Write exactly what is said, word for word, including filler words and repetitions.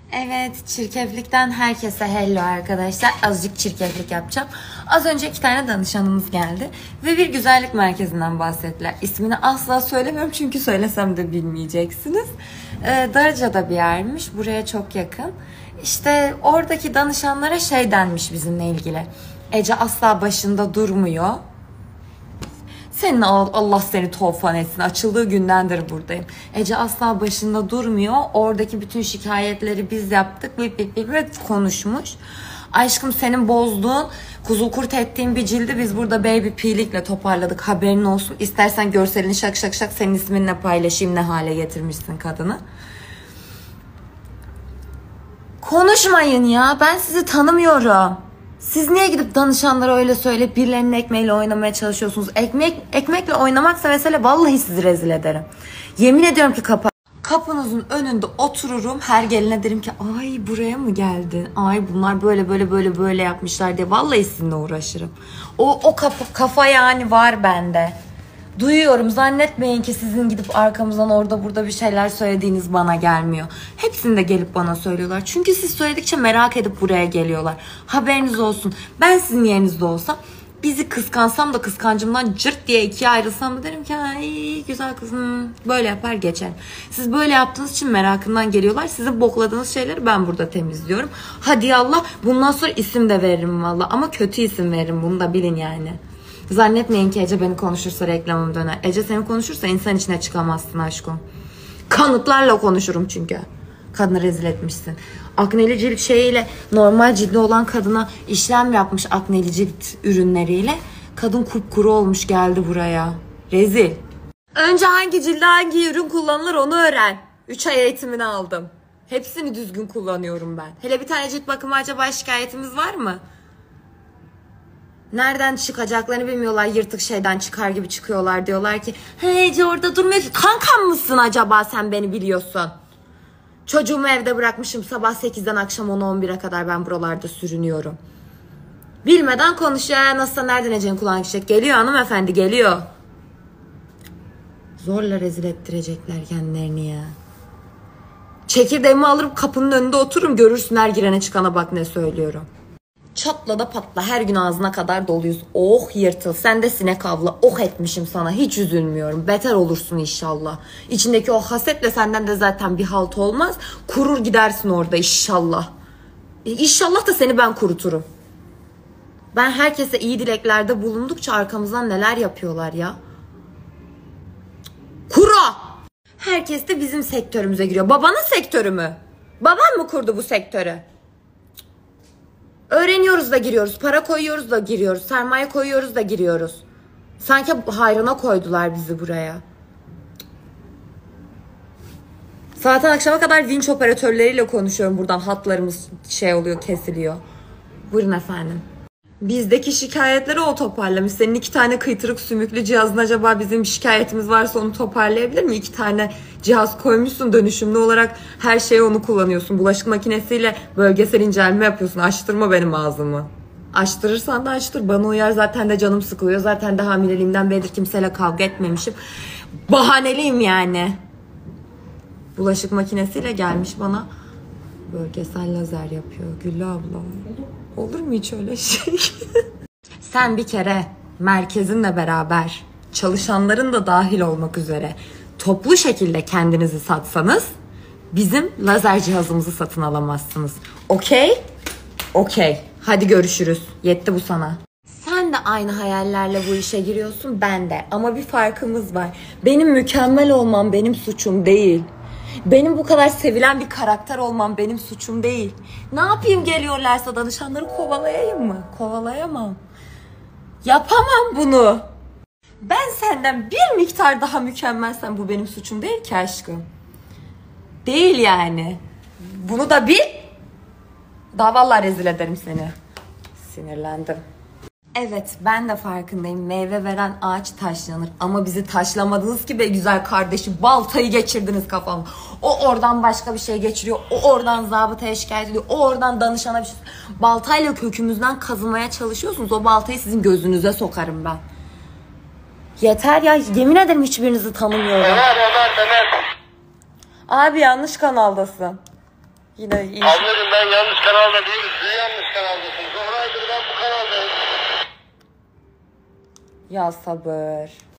Evet, çirkeflikten herkese hello arkadaşlar. Azıcık çirkeflik yapacağım. Az önce iki tane danışanımız geldi ve bir güzellik merkezinden bahsettiler. İsmini asla söylemiyorum çünkü söylesem de bilmeyeceksiniz. Ee, Darıca'da bir yermiş, buraya çok yakın. İşte oradaki danışanlara şey denmiş bizimle ilgili. Ece asla başında durmuyor. Senin Allah seni tofan etsin. Açıldığı gündendir buradayım. Ece asla başında durmuyor. Oradaki bütün şikayetleri biz yaptık. Bip bip bip bip konuşmuş. Aşkım senin bozduğun, kuzu kurt ettiğin bir cildi biz burada baby peelikle toparladık. Haberin olsun. İstersen görselini şak şak şak senin isminle paylaşayım ne hale getirmişsin kadını. Konuşmayın ya. Ben sizi tanımıyorum. Siz niye gidip danışanlara öyle söyleyip birilerinin ekmeğiyle oynamaya çalışıyorsunuz? Ekmek ekmekle oynamaksa mesele vallahi sizi rezil ederim. Yemin ediyorum ki kapı, kapınızın önünde otururum. Her gelene derim ki ay buraya mı geldin? Ay bunlar böyle böyle böyle böyle yapmışlar diye. Vallahi sizinle uğraşırım. O, o kafa, kafa yani var bende. Duyuyorum, zannetmeyin ki sizin gidip arkamızdan orada burada bir şeyler söylediğiniz bana gelmiyor. Hepsini de gelip bana söylüyorlar. Çünkü siz söyledikçe merak edip buraya geliyorlar. Haberiniz olsun. Ben sizin yerinizde olsam bizi kıskansam da kıskancımdan cırt diye ikiye ayrılsam da derim ki ay güzel kızım böyle yapar geçer. Siz böyle yaptığınız için merakından geliyorlar. Sizin bokladığınız şeyleri ben burada temizliyorum. Hadi Allah bundan sonra isim de veririm valla ama kötü isim veririm, bunu da bilin yani. Zannetmeyin ki Ece beni konuşursa reklamım döner. Ece seni konuşursa insan içine çıkamazsın aşkım. Kanıtlarla konuşurum çünkü. Kadını rezil etmişsin. Akneli cilt şeyiyle normal cildi olan kadına işlem yapmış akneli cilt ürünleriyle. Kadın kupkuru olmuş geldi buraya. Rezil. Önce hangi cilde hangi ürün kullanılır onu öğren. üç ay eğitimini aldım. Hepsini düzgün kullanıyorum ben. Hele bir tane cilt bakımı acaba şikayetimiz var mı? Nereden çıkacaklarını bilmiyorlar. Yırtık şeyden çıkar gibi çıkıyorlar. Diyorlar ki hey Ece orada durmuyor ki. Kankam mısın acaba sen beni biliyorsun? Çocuğumu evde bırakmışım. Sabah sekizden akşam on on bire kadar ben buralarda sürünüyorum. Bilmeden konuşuyor. Nasılsa nereden Ece'nin kulağına gidecek? Geliyor hanımefendi geliyor. Zorla rezil ettirecekler kendilerini ya. Çekirdeğimi alırım kapının önünde otururum. Görürsün her girene çıkana bak ne söylüyorum. Çatla da patla her gün ağzına kadar doluyuz. Oh yırtıl sen de sinek avla. Oh etmişim sana hiç üzülmüyorum. Beter olursun inşallah. İçindeki o hasetle senden de zaten bir halt olmaz. Kurur gidersin orada inşallah. E, İnşallah da seni ben kuruturum. Ben herkese iyi dileklerde bulundukça arkamızdan neler yapıyorlar ya. Kuru! Herkes de bizim sektörümüze giriyor. Babanın sektörü mü? Baban mı kurdu bu sektörü? Öğreniyoruz da giriyoruz. Para koyuyoruz da giriyoruz. Sermaye koyuyoruz da giriyoruz. Sanki hayrına koydular bizi buraya. Zaten akşama kadar vinç operatörleriyle konuşuyorum buradan. Hatlarımız şey oluyor, kesiliyor. Buyurun efendim. Bizdeki şikayetleri o toparlamış. Senin iki tane kıytırık sümüklü cihazın acaba bizim şikayetimiz varsa onu toparlayabilir mi? İki tane cihaz koymuşsun dönüşümlü olarak her şeyi onu kullanıyorsun. Bulaşık makinesiyle bölgesel incelme yapıyorsun. Açtırma benim ağzımı. Açtırırsan da açtır. Bana uyar zaten de canım sıkılıyor. Zaten de hamileliğimden beridir kimseyle kavga etmemişim. Bahaneliyim yani. Bulaşık makinesiyle gelmiş bana bölgesel lazer yapıyor. Güllü abla. Olur mu hiç öyle şey? Sen bir kere merkezinle beraber çalışanların da dahil olmak üzere toplu şekilde kendinizi satsanız bizim lazer cihazımızı satın alamazsınız. Okey? Okey. Hadi görüşürüz. Yetti bu sana. Sen de aynı hayallerle bu işe giriyorsun, ben de. Ama bir farkımız var. Benim mükemmel olmam benim suçum değil. Benim bu kadar sevilen bir karakter olmam benim suçum değil. Ne yapayım geliyorlarsa danışanları kovalayayım mı? Kovalayamam. Yapamam bunu. Ben senden bir miktar daha mükemmelsem bu benim suçum değil ki aşkım. Değil yani. Bunu da bil. Daha vallahi rezil ederim seni. Sinirlendim. Evet ben de farkındayım. Meyve veren ağaç taşlanır. Ama bizi taşlamadınız ki be güzel kardeşim. Baltayı geçirdiniz kafama. O oradan başka bir şey geçiriyor. O oradan zabıtaya şikayet ediyor. O oradan danışana bir şey. Baltayla kökümüzden kazımaya çalışıyorsunuz. O baltayı sizin gözünüze sokarım ben. Yeter ya. Yemin ederim hiçbirinizi tanımıyorum. Ömer, Ömer, Ömer. Abi yanlış kanaldasın. Yine iyi. Ablacığım ben yanlış kanalda değilim. Siz yanlış kanaldasınız. Oraydır ben bu kanaldayım. Ya sabır.